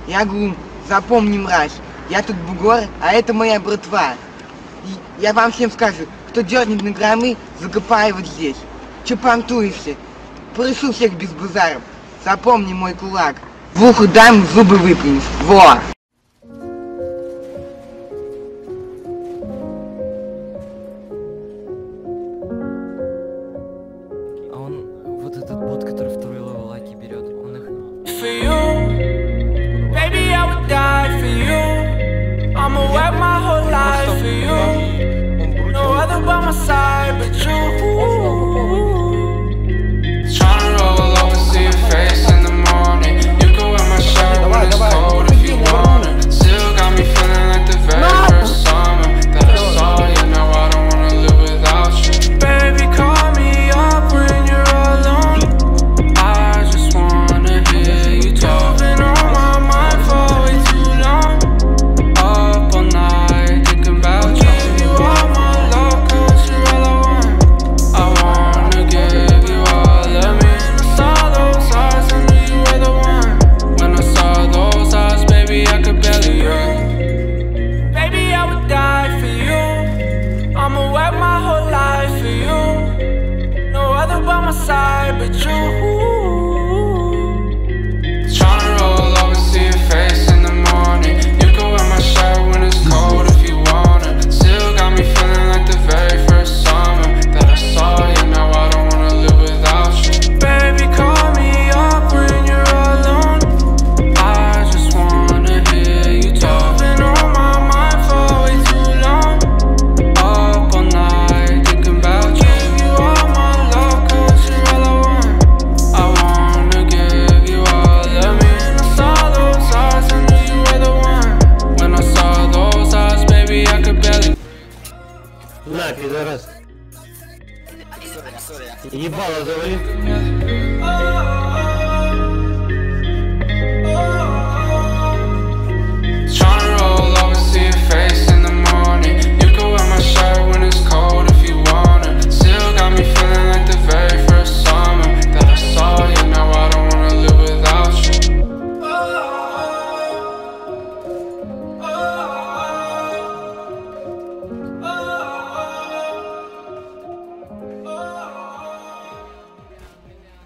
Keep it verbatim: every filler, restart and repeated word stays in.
Я говорю, запомни, мразь, я тут бугор, а это моя братва. И я вам всем скажу, кто дернет на громы, закопаю вот здесь. Че понтуешься? Прошу всех без базаров. Запомни мой кулак. В ухо дам, зубы выплюнешь. Во! А он, вот этот бот, который второй левел лайки берет, он их... For you, baby, I would die for you. I'ma work my whole life for you. No other by my side but you. Tryna roll over, see your face in the morning. You can wear my shirt when it's cold if you want it. Still got me feeling like the very first summer that I saw you. Now I don't wanna live without you. Baby, call me up when you're alone. I just wanna hear you talk. Been on my mind for way too long. Up all night thinking about you. Give you all my love, cause you're all I want. I wanna give you all of me. And I saw those eyes, I knew you were the one. When I saw those eyes, baby, I could barely hear. Baby, I would die for you. I'ma work my whole life for you. No other by my side but you. Tryna roll over, see your face in the morning. You can wear my shirt when it's cold if you want it. Still got me feeling like the very first summer that I saw you. Now I don't wanna live without you. Baby, call me up when you're alone. I just wanna hear you talk. Been on my mind for way too long. Up all night thinking about you. Give you all my love, cause you're all I want. I wanna give you all of me. And I saw those eyes, I knew you were the one. When I saw those eyes, baby, I could barely. На, пидорас. Ебало завали. Oh,